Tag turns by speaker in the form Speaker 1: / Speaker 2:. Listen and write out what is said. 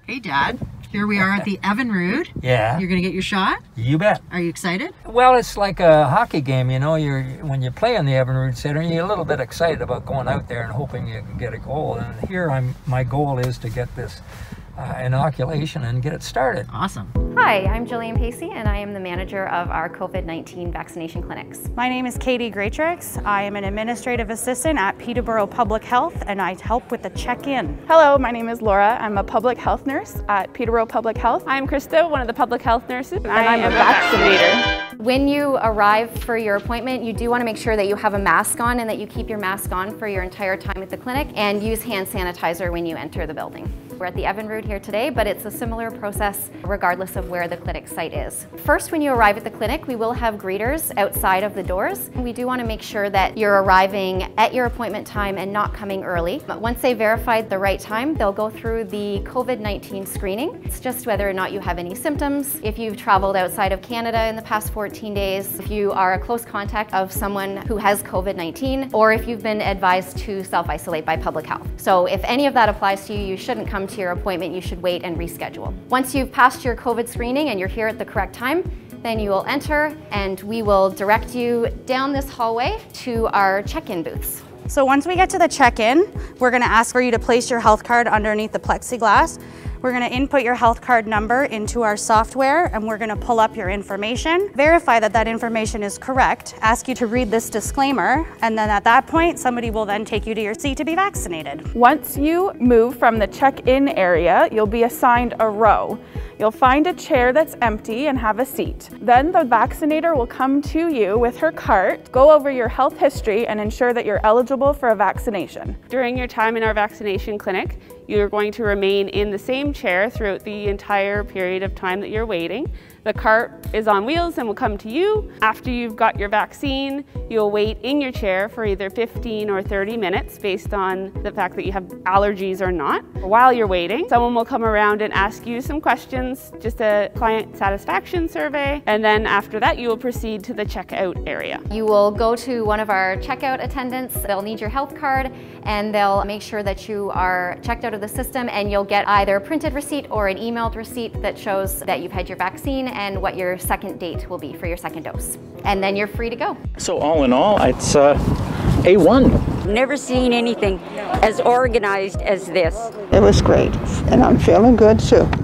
Speaker 1: Hey, Dad. Here we are at the Evinrude.
Speaker 2: Yeah.
Speaker 1: You're going to get your shot?
Speaker 2: You bet.
Speaker 1: Are you excited?
Speaker 2: Well, it's like a hockey game, you know. When you play in the Evinrude Center, you're a little bit excited about going out there and hoping you can get a goal. And here, my goal is to get this inoculation and get it started.
Speaker 1: Awesome.
Speaker 3: Hi, I'm Jillian Pacey, and I am the manager of our COVID-19 vaccination clinics.
Speaker 4: My name is Katie Greatrix. I am an administrative assistant at Peterborough Public Health, and I help with the check-in.
Speaker 5: Hello, my name is Laura. I'm a public health nurse at Peterborough Public Health. I'm Krista, one of the public health nurses, and I'm a vaccinator.
Speaker 3: When you arrive for your appointment, you do want to make sure that you have a mask on and that you keep your mask on for your entire time at the clinic, and use hand sanitizer when you enter the building. We're at the Evinrude here today, but it's a similar process regardless of where the clinic site is. First, when you arrive at the clinic, we will have greeters outside of the doors. We do want to make sure that you're arriving at your appointment time and not coming early. But once they verified the right time, they'll go through the COVID-19 screening. It's just whether or not you have any symptoms, if you've traveled outside of Canada in the past 14 days, if you are a close contact of someone who has COVID-19, or if you've been advised to self-isolate by public health. So if any of that applies to you, you shouldn't come to your appointment. You should wait and reschedule. Once you've passed your COVID screening and you're here at the correct time, then you will enter and we will direct you down this hallway to our check-in booths.
Speaker 4: So once we get to the check-in, we're going to ask for you to place your health card underneath the plexiglass. We're going to input your health card number into our software, and we're going to pull up your information, verify that that information is correct, ask you to read this disclaimer, and then at that point, somebody will then take you to your seat to be vaccinated.
Speaker 5: Once you move from the check-in area, you'll be assigned a row. You'll find a chair that's empty and have a seat. Then the vaccinator will come to you with her cart, go over your health history, and ensure that you're eligible for a vaccination. During your time in our vaccination clinic, you're going to remain in the same chair throughout the entire period of time that you're waiting. The cart is on wheels and will come to you. After you've got your vaccine, you'll wait in your chair for either 15 or 30 minutes based on the fact that you have allergies or not. While you're waiting, someone will come around and ask you some questions, just a client satisfaction survey, and then after that you will proceed to the checkout area.
Speaker 3: You will go to one of our checkout attendants. They'll need your health card and they'll make sure that you are checked out of the system, and you'll get either a printed receipt or an emailed receipt that shows that you've had your vaccine and what your second date will be for your second dose. And then you're free to go.
Speaker 6: So all in all, it's A1.
Speaker 7: Never seen anything as organized as this.
Speaker 8: It was great, and I'm feeling good too.